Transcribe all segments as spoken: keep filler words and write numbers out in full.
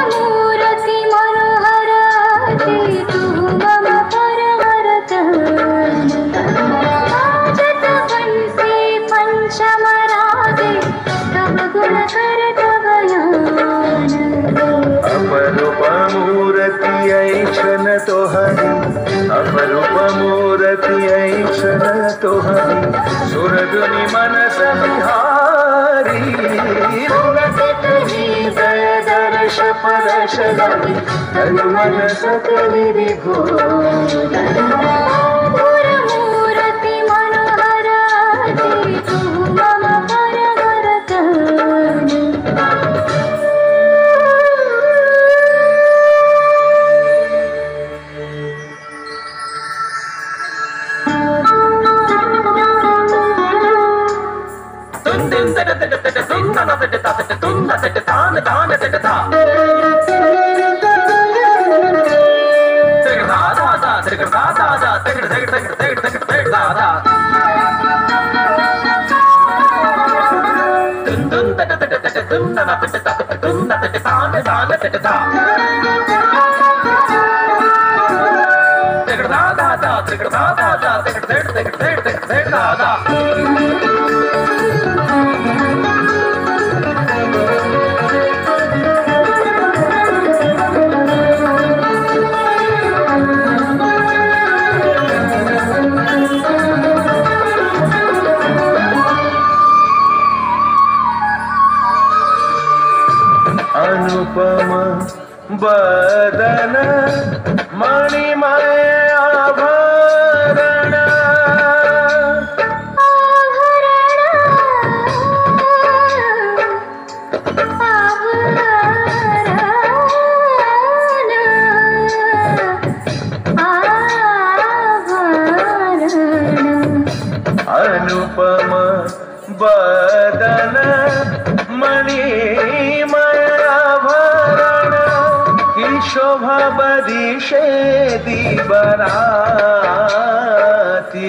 मूरति मनोहर अति तू मम परमरतन बाजत बंसी पंचम रागे तब गुण करत बयान अपरूप मूरति ऐक्षण तोहरी अपरूप मूरति ऐक्षण तोहरी सुरधुनि मनस बिहारी जय दर्श परश लवि तनु मन सकलि विभोर मूरति मनोहर अति तू मम परमरतन अनुपम बदन मणिमय आभरण अनुपम बदन मणिमय आभरण की शोभा बरिशे दीबराती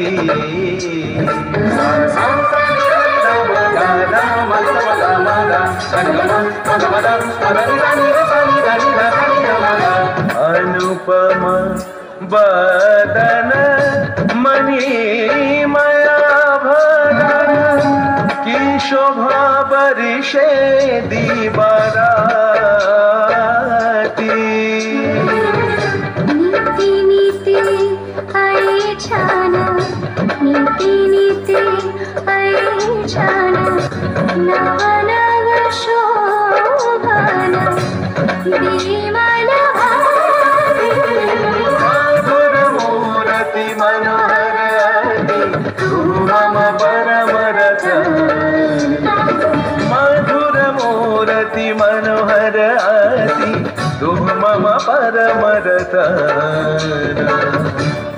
अनुपम बदन मणिमय आभरण की शोभा बरिशे दीबराती नीति नीति ऐक्षण नीति नीति ऐक्षण नव नव शोभन विमल मधुर मूरति मनोहर अति तू मम परमरतन मधुर मूरति मनोहर अति तू मम परमरतन।